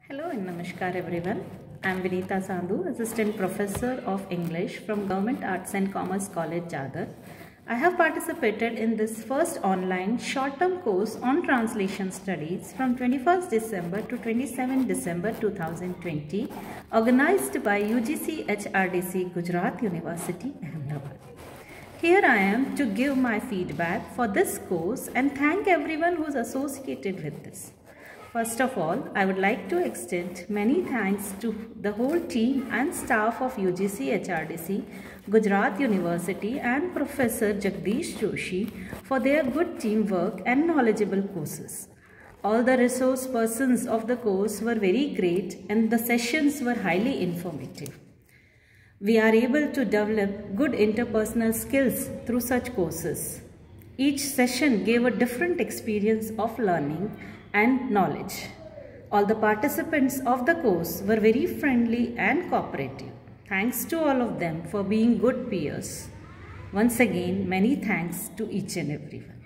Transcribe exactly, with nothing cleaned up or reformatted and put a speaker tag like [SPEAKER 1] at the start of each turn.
[SPEAKER 1] Hello and Namaskar everyone. I am Vinita Sandhu, Assistant Professor of English from Government Arts and Commerce College, Jadar. I have participated in this first online short-term course on translation studies from twenty-first December to twenty-seventh December two thousand twenty, organized by U G C H R D C Gujarat University, Ahmedabad. Here I am to give my feedback for this course and thank everyone who is associated with this. First of all, I would like to extend many thanks to the whole team and staff of U G C H R D C, Gujarat University and Professor Jagdish Joshi for their good teamwork and knowledgeable courses. All the resource persons of the course were very great and the sessions were highly informative. We are able to develop good interpersonal skills through such courses. Each session gave a different experience of learning and knowledge. All the participants of the course were very friendly and cooperative. Thanks to all of them for being good peers. Once again, many thanks to each and everyone.